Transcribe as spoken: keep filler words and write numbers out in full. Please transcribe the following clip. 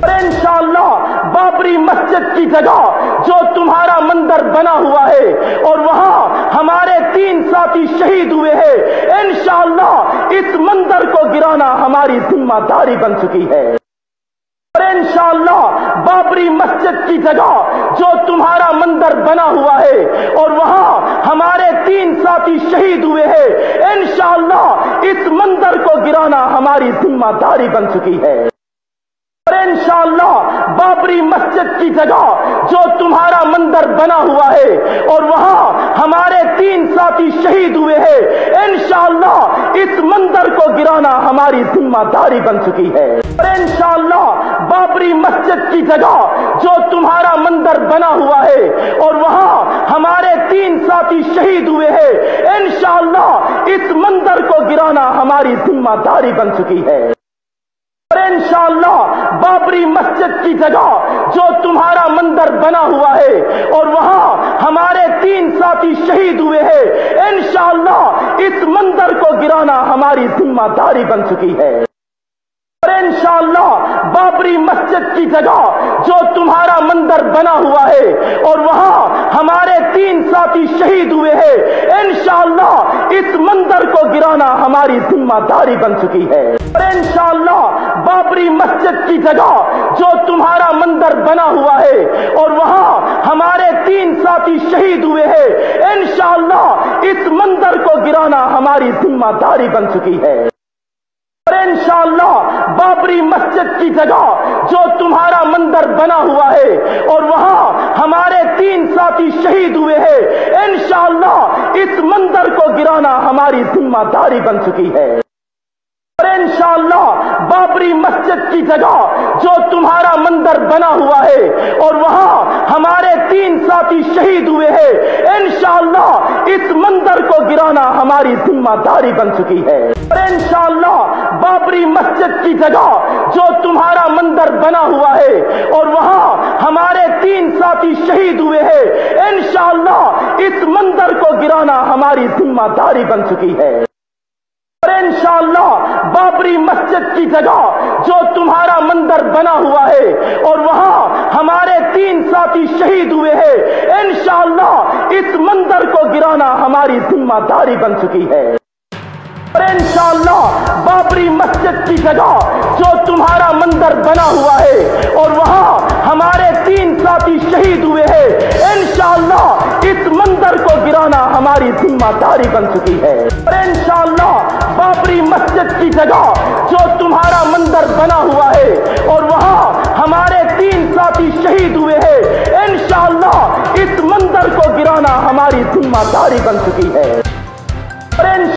انشاءاللہ بابری مسجد کی جگہ جو تمہارا مندر بنا ہوا ہے اور وہاں ہمارے تین ساتھی شہید ہوئے ہیں، انشاءاللہ اس مندر کو گرانا ہماری ذمہ داری بن چکی ہے۔ اور انشاءاللہ بابری مسجد کی جگہ جو تمہارا مندر بنا ہوا ہے اور وہاں ہمارے تین ساتھی شہید ہوئے ہیں، انشاءاللہ اس مندر کو گرانا ہماری ذمہ داری بن چکی ہے۔ اور انشاءاللہ بابری مسجد کی جگہ جو تمہارا مندر بنا ہوا ہے اور وہاں ہمارے تین ساتھی شہید ہوئے ہیں، انشاءاللہ اس مندر کو گرانا ہماری ذمہ داری بن چکی ہے۔ اور انشاءاللہ بابری مسجد کی جگہ جو تمہارا مندر بنا ہوا ہے اور وہاں ہمارے تین ساتھی شہید ہوئے ہیں، انشاءاللہ اس مندر کو گرانا ہماری ذمہ داری بن چکی ہے۔ اور انشاءاللہ بابری مسجد کی جگہ جو تمہارا مندر بنا ہوا ہے اور وہاں ہمارے تین ساتھی شہید ہوئے ہیں، انشاءاللہ اس مندر کو گرانا ہماری ذمہ داری بن چکی ہے۔ اور انشاءاللہ بابری مسجد کی جگہ جو تمہارا مندر بنا ہوا ہے اور وہاں ہمارے تین ساتھی شہید ہوئے ہیں، انشاءاللہ اس مندر کو گرانا ہماری ذمہ داری بن چکی ہے۔ اور انشاءاللہ بابری مسجد کی جگہ جو تمہارا مندر بنا ہوا ہے اور وہاں ہمارے تین ساتھی شہید ہوئے ہیں، انشاءاللہ اس مندر کو گرانا ہماری ذمہ داری بن چکی ہے۔ اور انشاءاللہ بابری مسجد کی جگہ جو تمہارا مندر بنا ہوا ہے اور وہاں ہمارے تین ساتھی شہید ہوئے ہیں، انشاءاللہ اس مندر کو گرانا ہماری ذمہ داری بن چکی ہے۔ اور انشاءاللہ بابری مسجد کی جگہ جو تمہارا مندر بنا ہوا ہے اور وہاں ہمارے تین ساتھی شہید ہوئے ہیں، انشاءاللہ اس مندر کو گرانا ہماری ذمہ داری بن چکی ہے۔ اور انشاءاللہ بابری مسجد کی جگہ جو تمہارا مندر بنا ہوا ہے اور وہاں ہمارے تین ساتھی شہید ہوئے ہیں، انشاءاللہ اس مندر کو گرانا ہماری ذمہ داری بن چکی ہے۔ اور انشاءاللہ بابری مسجد کی جگہ جو تمہارا مندر بنا ہوا ہے اور وہاں ہمارے تین ساتھی شہید ہوئے ہیں، انشاءاللہ اس مندر کو گرانا ہماری ذمہ داری بن چکی ہے۔ اور انشاءاللہ بابری مسجد کی جگہ جو تمہارا مندر بنا ہوا ہے اور وہاں ہمارے تین ساتھی شہید ہوئے ہیں، انشاءاللہ اس مندر کو گرانا ہماری ذمہ داری بن چکی ہے۔ اور انشاءاللہ بابری مسجد کی جگہ جو تمہارا مندر بنا ہوا ہے اور وہاں ہمارے تین ساتھی شہید ہوئے ہیں، انشاءاللہ اس مندر کو گرانا ہماری ذمہ داری بن چکی ہے۔ اور